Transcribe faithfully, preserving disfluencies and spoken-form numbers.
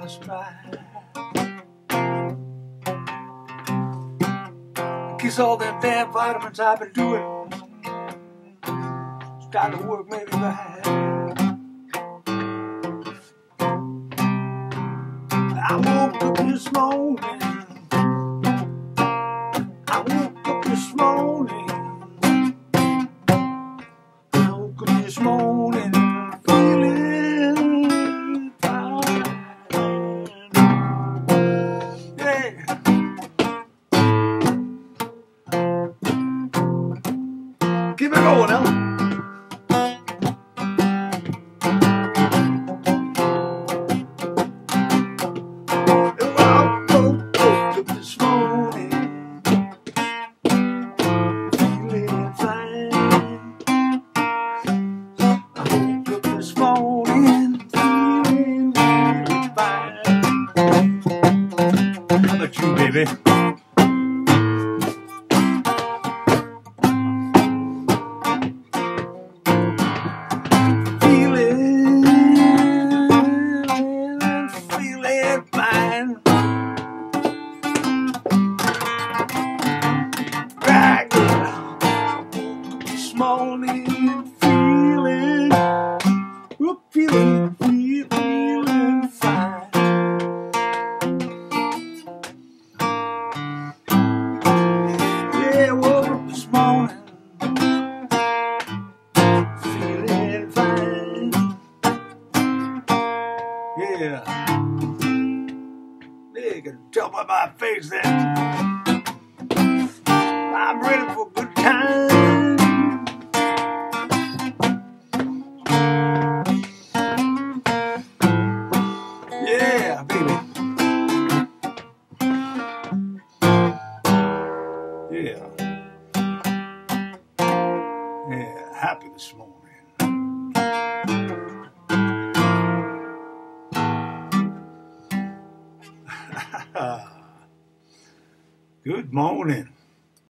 stride. Kiss all them damn vitamins I've been doing. Start to work maybe right. I woke up this morning. I woke up this morning. I woke up this morning feeling fine. Yeah. Keep it going now. How about you, baby? Feeling, feeling fine. Right this morning, feeling, feeling, feeling fine. Yeah, woke up this morning feeling fine. Yeah, you can tell by my face that I'm ready for a good time. Yeah, baby. Yeah. Yeah, happy this morning. Good morning.